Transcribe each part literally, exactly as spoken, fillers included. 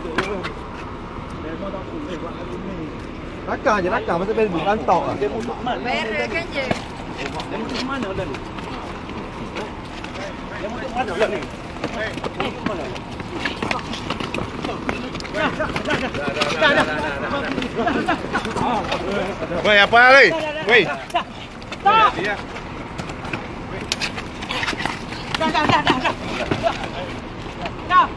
Nakar je, nakar masa bel rantok ah. Merah kan je. Dia mau ke mana dah ni? Dia mau ke mana dah ni? Wei, apa lagi? Wei. Tak. Dah, dah, dah, dah. Dah.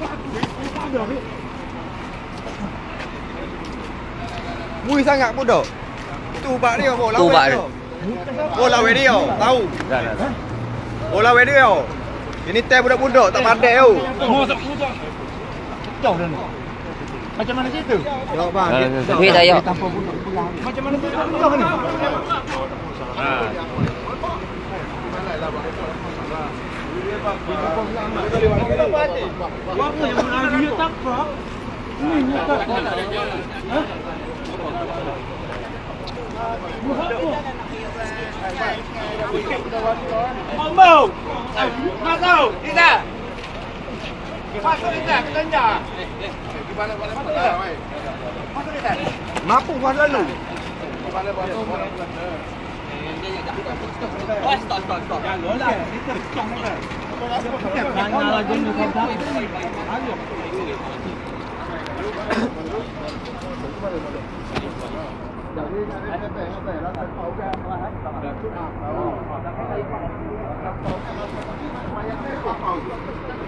Mui sangat bodoh. Tu ubak dia, bola Tu ubak dia. dia. Bola we dia, tahu. Dah, dah, dah. Bola we dia. Ini teh budak-budak tak pandai tau. Mau tak budak. Jauh dah ni. Macam mana situ? Jawab bang. Dah, dah, Wei dah, yuk. Macam mana situ? Jauh ni. Ha. Apa yang nak dia tak apa? Ini tak. Ha? Mau. Nak tahu? Tidak. Masuk tidak, ketanya. Di mana mana mana wei. Masuk tidak. Mampu buat lalu. Di mana mana mana. Oh, stop, stop, stop. Jangan lah. Kita cong ni. Jangan lah jenis kau. Ayo. Jadi ada teh teh lah teh tahu kan lah kan. Dah tu ah. Tahu. Dah tahu kan. Dah tahu kan. Mayat teh tahu.